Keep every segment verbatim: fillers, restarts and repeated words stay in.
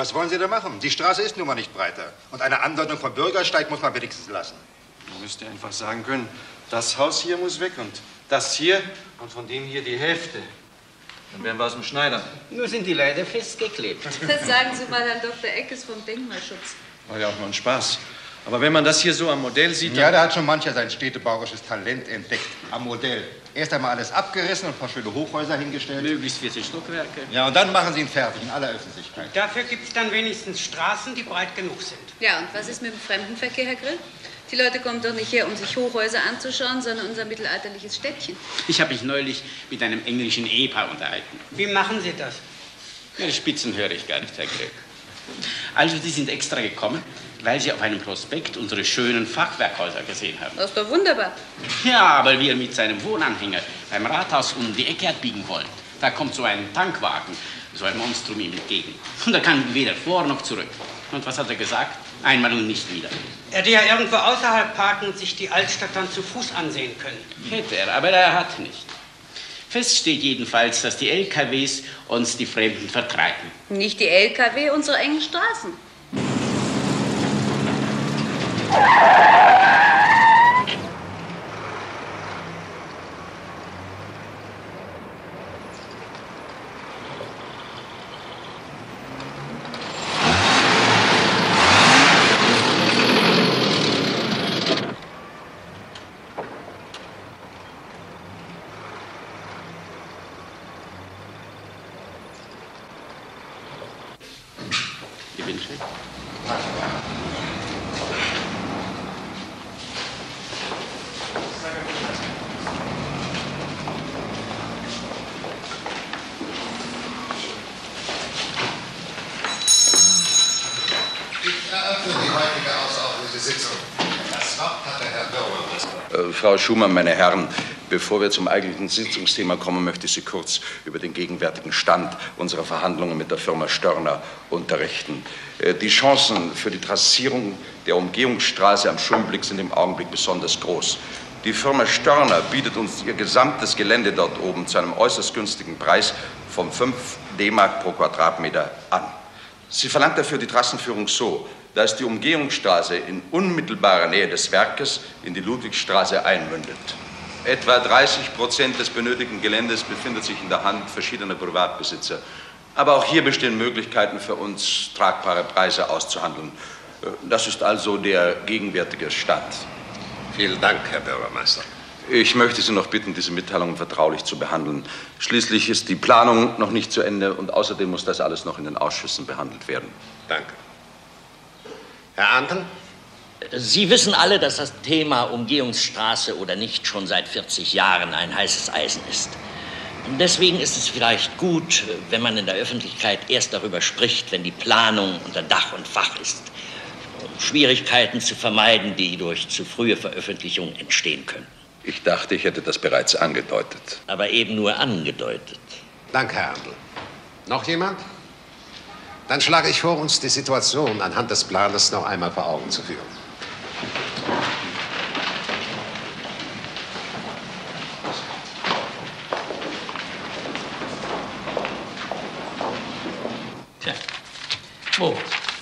Was wollen Sie da machen? Die Straße ist nun mal nicht breiter. Und eine Andeutung vom Bürgersteig muss man wenigstens lassen. Man müsste einfach sagen können, das Haus hier muss weg und das hier und von dem hier die Hälfte. Dann wären wir aus dem Schneider. Nur sind die leider festgeklebt. Das sagen Sie mal Herrn Doktor Eckes vom Denkmalschutz. War ja auch nur ein Spaß. Aber wenn man das hier so am Modell sieht... Ja, da hat schon mancher sein städtebauerisches Talent entdeckt. Am Modell. Erst einmal alles abgerissen und ein paar schöne Hochhäuser hingestellt. Möglichst vierzig Stockwerke. Ja, und dann machen Sie ihn fertig in aller Öffentlichkeit. Dafür gibt es dann wenigstens Straßen, die breit genug sind. Ja, und was ist mit dem Fremdenverkehr, Herr Grill? Die Leute kommen doch nicht her, um sich Hochhäuser anzuschauen, sondern unser mittelalterliches Städtchen. Ich habe mich neulich mit einem englischen Ehepaar unterhalten. Wie machen Sie das? Ja, die Spitzen höre ich gar nicht, Herr Grill. Also, die sind extra gekommen, weil sie auf einem Prospekt unsere schönen Fachwerkhäuser gesehen haben. Das ist doch wunderbar. Ja, weil wir mit seinem Wohnanhänger beim Rathaus um die Ecke abbiegen wollen. Da kommt so ein Tankwagen, so ein Monstrum ihm entgegen. Und da kann weder vor noch zurück. Und was hat er gesagt? Einmal und nicht wieder. Er hätte ja irgendwo außerhalb parken und sich die Altstadt dann zu Fuß ansehen können. Hätte er, aber er hat nicht. Fest steht jedenfalls, dass die L K Ws uns die Fremden vertreiben. Nicht die L K W, unsere engen Straßen. Frau Schumann, meine Herren, bevor wir zum eigentlichen Sitzungsthema kommen, möchte ich Sie kurz über den gegenwärtigen Stand unserer Verhandlungen mit der Firma Störner unterrichten. Die Chancen für die Trassierung der Umgehungsstraße am Schönblick sind im Augenblick besonders groß. Die Firma Störner bietet uns ihr gesamtes Gelände dort oben zu einem äußerst günstigen Preis von fünf D-Mark pro Quadratmeter an. Sie verlangt dafür die Trassenführung so, dass die Umgehungsstraße in unmittelbarer Nähe des Werkes in die Ludwigstraße einmündet. Etwa dreißig Prozent des benötigten Geländes befindet sich in der Hand verschiedener Privatbesitzer. Aber auch hier bestehen Möglichkeiten für uns, tragbare Preise auszuhandeln. Das ist also der gegenwärtige Stand. Vielen Dank, Herr Bürgermeister. Ich möchte Sie noch bitten, diese Mitteilungen vertraulich zu behandeln. Schließlich ist die Planung noch nicht zu Ende und außerdem muss das alles noch in den Ausschüssen behandelt werden. Danke. Herr Arnten? Sie wissen alle, dass das Thema Umgehungsstraße oder nicht schon seit vierzig Jahren ein heißes Eisen ist. Deswegen ist es vielleicht gut, wenn man in der Öffentlichkeit erst darüber spricht, wenn die Planung unter Dach und Fach ist, um Schwierigkeiten zu vermeiden, die durch zu frühe Veröffentlichung entstehen können. Ich dachte, ich hätte das bereits angedeutet. Aber eben nur angedeutet. Danke, Herr Arndl. Noch jemand? Dann schlage ich vor, uns die Situation anhand des Planes noch einmal vor Augen zu führen. Tja, wo?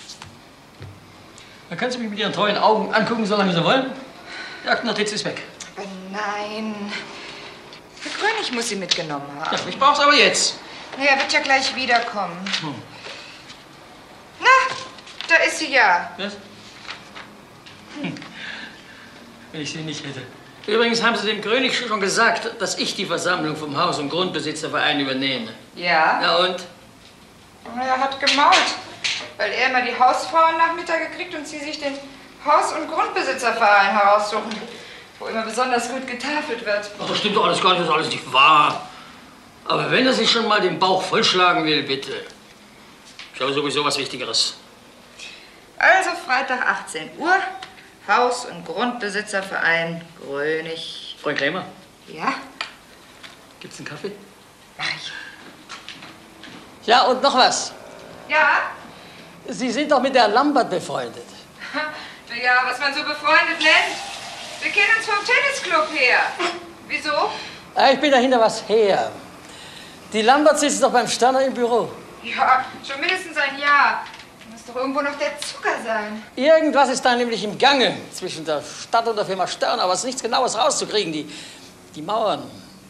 Da können Sie mich mit Ihren treuen Augen angucken, solange Sie wollen. Die Aktennotiz ist weg. Aber nein. Herr König muss sie mitgenommen haben. Ja, ich brauch's aber jetzt. Na, er wird ja gleich wiederkommen. Hm. Na, da ist sie ja. Was? Hm. Wenn ich sie nicht hätte. Übrigens haben Sie dem König schon gesagt, dass ich die Versammlung vom Haus- und Grundbesitzerverein übernehme. Ja? Na und? Er hat gemault, weil er immer die Hausfrauen Nachmittage kriegt und sie sich den Haus- und Grundbesitzerverein heraussuchen, wo immer besonders gut getafelt wird. Ach, das stimmt doch alles gar nicht, das ist alles nicht wahr. Aber wenn er sich schon mal den Bauch vollschlagen will, bitte. Ich habe sowieso was Wichtigeres. Also Freitag achtzehn Uhr, Haus- und Grundbesitzerverein Grönig. Freund Krämer? Ja? Gibt's einen Kaffee? Mach ich. Ja, und noch was. Ja? Sie sind doch mit der Lambert befreundet. Ja, was man so befreundet nennt. Wir kennen uns vom Tennisclub her. Wieso? Ja, ich bin dahinter was her. Die Lambert sitzt doch beim Sterner im Büro. Ja, schon mindestens ein Jahr. Muss doch irgendwo noch der Zucker sein. Irgendwas ist da nämlich im Gange zwischen der Stadt und der Firma Störner, aber es ist nichts Genaues rauszukriegen. Die, die Mauern.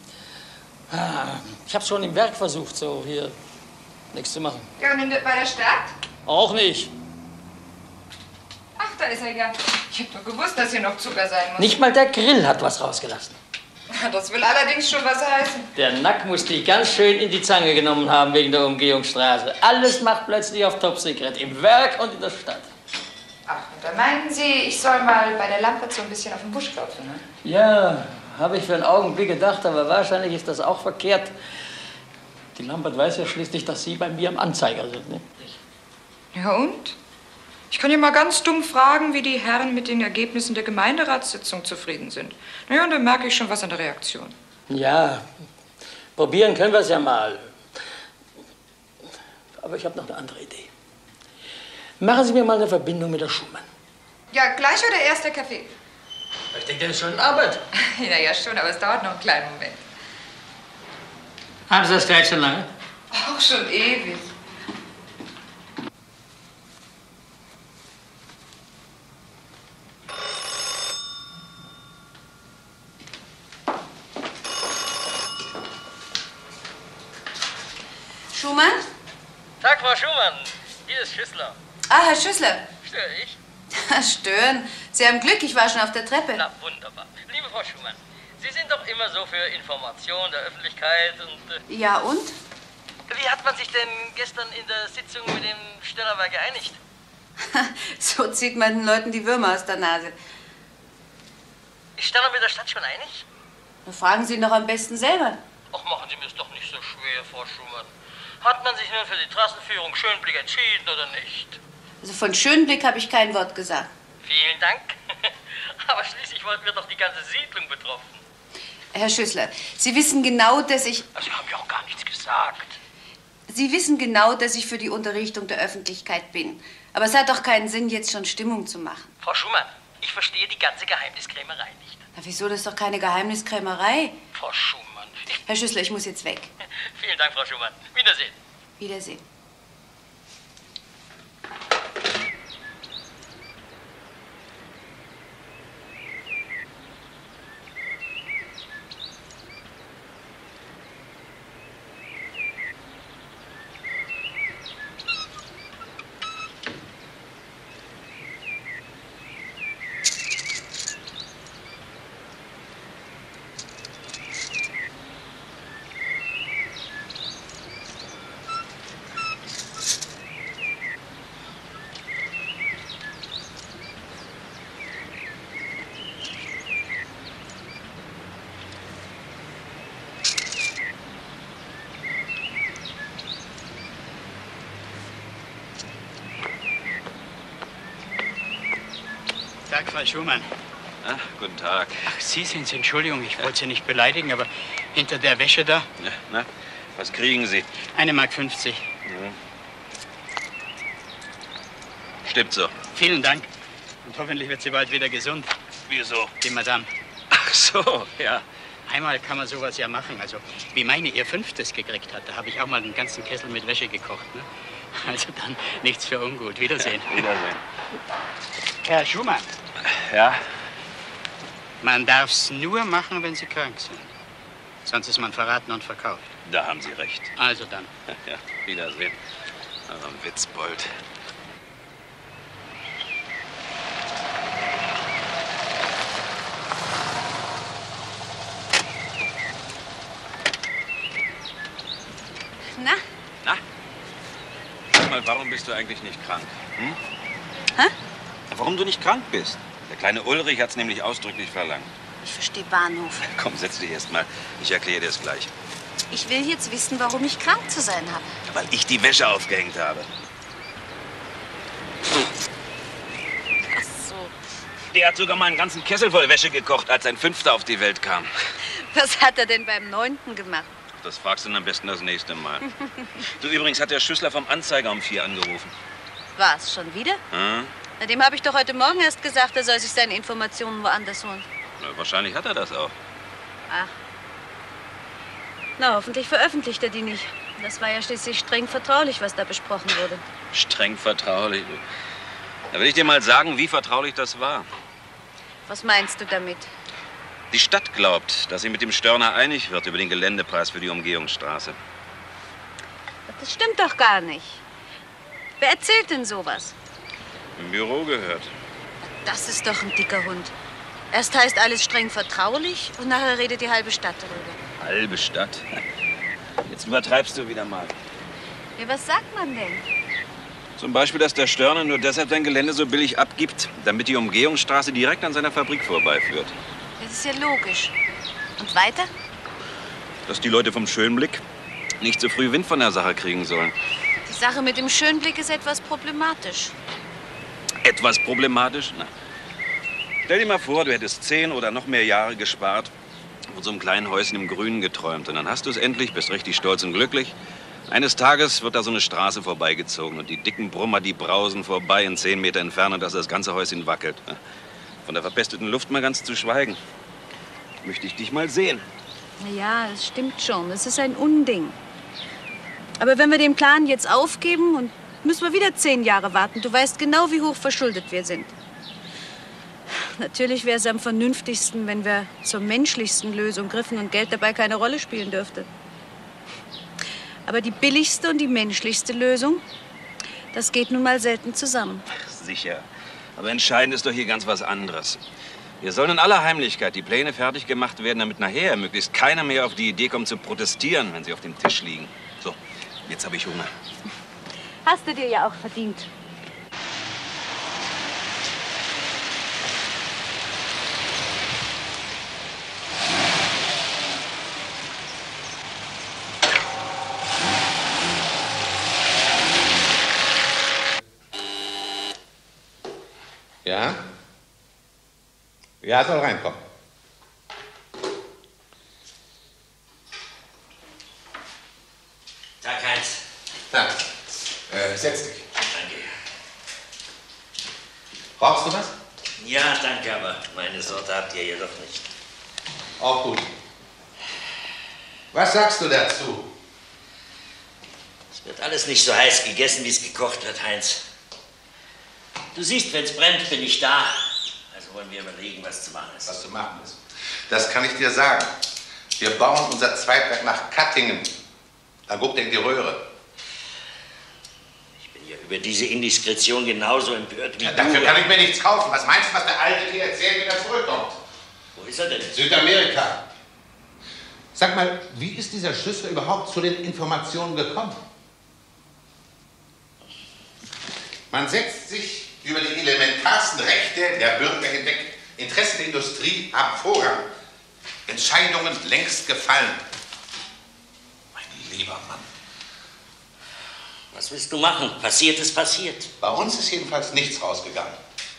Ich habe schon im Werk versucht, so hier nichts zu machen. Ja, und in der, bei der Stadt? Auch nicht. Ach, da ist er ja. Ich hab doch gewusst, dass hier noch Zucker sein muss. Nicht mal der Grill hat was rausgelassen. Das will allerdings schon was heißen. Der Nack muss die ganz schön in die Zange genommen haben wegen der Umgehungsstraße. Alles macht plötzlich auf Top Secret, im Werk und in der Stadt. Ach, und da meinen Sie, ich soll mal bei der Lampe so ein bisschen auf den Busch klopfen, ne? Ja, habe ich für einen Augenblick gedacht, aber wahrscheinlich ist das auch verkehrt. Die Lambert weiß ja schließlich, dass Sie bei mir am Anzeiger sind, ne? Ja, und? Ich kann ja mal ganz dumm fragen, wie die Herren mit den Ergebnissen der Gemeinderatssitzung zufrieden sind. Na ja, und dann merke ich schon was an der Reaktion. Ja, probieren können wir es ja mal. Aber ich habe noch eine andere Idee. Machen Sie mir mal eine Verbindung mit der Schumann. Ja, gleich oder erst der Kaffee? Ich denke, der ist schon in Arbeit. Na ja, schon, aber es dauert noch einen kleinen Moment. Haben Sie das gleich schon lange? Auch schon ewig. Schumann? Tag, Frau Schumann. Hier ist Schüssler. Ah, Herr Schüssler. Störe ich? Stören. Sie haben Glück, ich war schon auf der Treppe. Na, wunderbar. Liebe Frau Schumann, Sie sind doch immer so für Information der Öffentlichkeit und... Äh, Ja, und? Wie hat man sich denn gestern in der Sitzung mit dem Störnerwerk geeinigt? So zieht man den Leuten die Würmer aus der Nase. Ist Störner mit der Stadt schon einig? Dann fragen Sie ihn doch am besten selber. Ach, machen Sie mir es doch nicht so schwer, Frau Schumann. Hat man sich nun für die Trassenführung Schönblick entschieden oder nicht? Also von Schönblick habe ich kein Wort gesagt. Vielen Dank. Aber schließlich wird doch die ganze Siedlung betroffen. Herr Schüssler, Sie wissen genau, dass ich... Sie haben ja auch gar nichts gesagt. Sie wissen genau, dass ich für die Unterrichtung der Öffentlichkeit bin. Aber es hat doch keinen Sinn, jetzt schon Stimmung zu machen. Frau Schumann, ich verstehe die ganze Geheimniskrämerei nicht. Na, wieso? Das ist doch keine Geheimniskrämerei. Frau Schumann. Herr Schüssler, ich muss jetzt weg. Vielen Dank, Frau Schumann. Wiedersehen. Wiedersehen. Tag, Frau Schumann. Ah, guten Tag. Ach, Sie sind's. Entschuldigung, ich wollte Sie nicht beleidigen, aber hinter der Wäsche da... Ja, na, was kriegen Sie? Eine Mark fünfzig. Mhm. Stimmt so. Vielen Dank. Und hoffentlich wird sie bald wieder gesund. Wieso? Die Madame. Ach so, ja. Einmal kann man sowas ja machen. Also, wie meine ihr Fünftes gekriegt hat, da habe ich auch mal einen ganzen Kessel mit Wäsche gekocht. Ne? Also dann nichts für ungut. Wiedersehen. Wiedersehen. Herr Schumann. Ja? Man darf's nur machen, wenn Sie krank sind. Sonst ist man verraten und verkauft. Da haben Sie recht. Also dann. Ja, Wiedersehen. Also ein Witzbold. Na? Na? Sag mal, warum bist du eigentlich nicht krank? Hm? Hä? Warum du nicht krank bist? Der kleine Ulrich hat's nämlich ausdrücklich verlangt. Ich verstehe Bahnhof. Komm, setz dich erst mal. Ich erkläre dir es gleich. Ich will jetzt wissen, warum ich krank zu sein habe. Weil ich die Wäsche aufgehängt habe. Ach so. Der hat sogar mal einen ganzen Kessel voll Wäsche gekocht, als ein Fünfter auf die Welt kam. Was hat er denn beim Neunten gemacht? Das fragst du dann am besten das nächste Mal. Du, übrigens hat der Schüssler vom Anzeiger um vier angerufen. Was, schon wieder? Hm? Na, dem habe ich doch heute Morgen erst gesagt, er soll sich seine Informationen woanders holen. Na, wahrscheinlich hat er das auch. Ach. Na, hoffentlich veröffentlicht er die nicht. Das war ja schließlich streng vertraulich, was da besprochen wurde. Streng vertraulich. Da will ich dir mal sagen, wie vertraulich das war. Was meinst du damit? Die Stadt glaubt, dass sie mit dem Störner einig wird über den Geländepreis für die Umgehungsstraße. Das stimmt doch gar nicht. Wer erzählt denn sowas? Im Büro gehört. Das ist doch ein dicker Hund. Erst heißt alles streng vertraulich und nachher redet die halbe Stadt darüber. Halbe Stadt? Jetzt übertreibst du wieder mal. Ja, was sagt man denn? Zum Beispiel, dass der Störner nur deshalb sein Gelände so billig abgibt, damit die Umgehungsstraße direkt an seiner Fabrik vorbeiführt. Das ist ja logisch. Und weiter? Dass die Leute vom Schönblick nicht so früh Wind von der Sache kriegen sollen. Die Sache mit dem Schönblick ist etwas problematisch. Etwas problematisch? Na. Stell dir mal vor, du hättest zehn oder noch mehr Jahre gespart, von so einem kleinen Häuschen im Grünen geträumt. Und dann hast du es endlich, bist richtig stolz und glücklich. Eines Tages wird da so eine Straße vorbeigezogen und die dicken Brummer, die brausen vorbei in zehn Meter Entfernung, dass das ganze Häuschen wackelt. Von der verpesteten Luft mal ganz zu schweigen. Möchte ich dich mal sehen. Na ja, das stimmt schon. Das ist ein Unding. Aber wenn wir den Plan jetzt aufgeben, und müssen wir wieder zehn Jahre warten. Du weißt genau, wie hoch verschuldet wir sind. Natürlich wäre es am vernünftigsten, wenn wir zur menschlichsten Lösung griffen und Geld dabei keine Rolle spielen dürfte. Aber die billigste und die menschlichste Lösung, das geht nun mal selten zusammen. Sicher. Aber entscheidend ist doch hier ganz was anderes. Wir sollen in aller Heimlichkeit die Pläne fertig gemacht werden, damit nachher möglichst keiner mehr auf die Idee kommt zu protestieren, wenn sie auf dem Tisch liegen. So, jetzt habe ich Hunger. Hast du dir ja auch verdient. Ja? Ja, soll reinkommen. Tag, Heinz. Na, äh, setz dich. Danke. Brauchst du was? Ja, danke, aber meine Sorte habt ihr jedoch nicht. Auch gut. Was sagst du dazu? Es wird alles nicht so heiß gegessen, wie es gekocht wird, Heinz. Du siehst, wenn es brennt, bin ich da. Also wollen wir überlegen, was zu machen ist. Was zu machen ist. Das kann ich dir sagen. Wir bauen unser Zweigwerk nach Kattingen. Dann guckt in die Röhre. Ich bin ja über diese Indiskretion genauso empört wie Ja, du. dafür kann ich mir nichts kaufen. Was meinst du, was der Alte dir erzählt, wenn er zurückkommt? Wo ist er denn? Südamerika. Sag mal, wie ist dieser Schlüssel überhaupt zu den Informationen gekommen? Man setzt sich über die elementarsten Rechte der Bürger hinweg. Interessen der Industrie haben Vorrang. Entscheidungen längst gefallen. Mein lieber Mann. Was willst du machen? Passiert ist passiert. Bei uns ist jedenfalls nichts rausgegangen.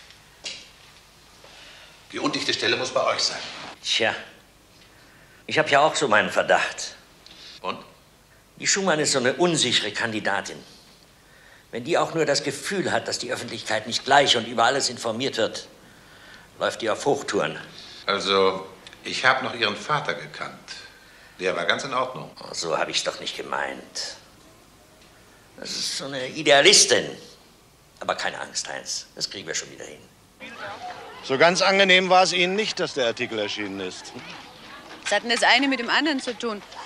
Die undichte Stelle muss bei euch sein. Tja, ich habe ja auch so meinen Verdacht. Und? Die Schumann ist so eine unsichere Kandidatin. Wenn die auch nur das Gefühl hat, dass die Öffentlichkeit nicht gleich und über alles informiert wird, läuft die auf Hochtouren. Also, ich habe noch ihren Vater gekannt. Der war ganz in Ordnung. Oh, so habe ich es doch nicht gemeint. Das ist so eine Idealistin. Aber keine Angst, Heinz. Das kriegen wir schon wieder hin. So ganz angenehm war es Ihnen nicht, dass der Artikel erschienen ist. Was hat denn das eine mit dem anderen zu tun?